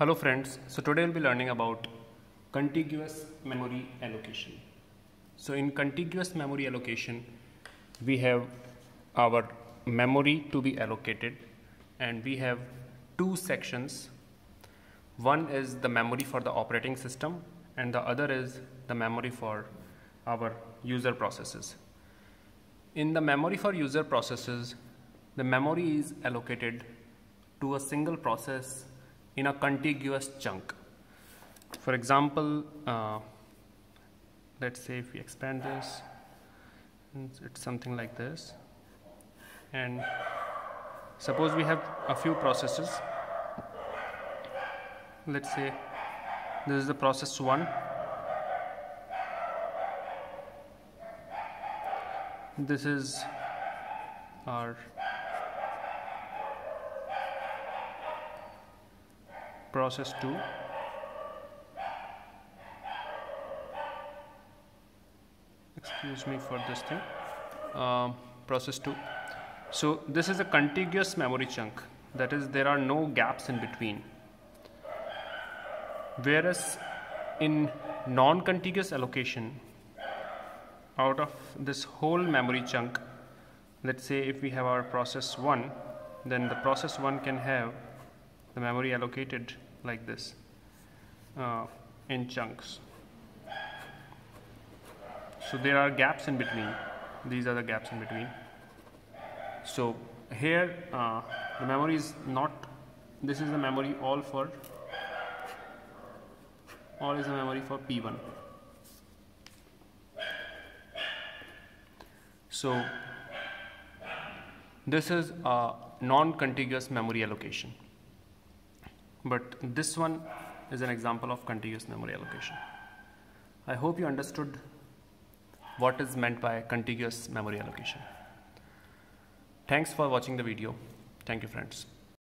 Hello friends, so today we'll be learning about contiguous memory allocation. So in contiguous memory allocation, we have our memory to be allocated and we have two sections. One is the memory for the operating system and the other is the memory for our user processes. In the memory for user processes, the memory is allocated to a single process in a contiguous chunk. For example, let's say if we expand this, it's something like this, and suppose we have a few processes. Let's say this is the process 1, this is our process 2, excuse me for this thing, process 2. So this is a contiguous memory chunk, that is there are no gaps in between, whereas in non-contiguous allocation, out of this whole memory chunk, let's say if we have our process 1, then the process 1 can have the memory allocated like this in chunks. So there are gaps in between. These are the gaps in between. So here the memory is not, this is the memory all is the memory for P1. So this is a non-contiguous memory allocation. But this one is an example of contiguous memory allocation. I hope you understood what is meant by contiguous memory allocation. Thanks for watching the video. Thank you, friends.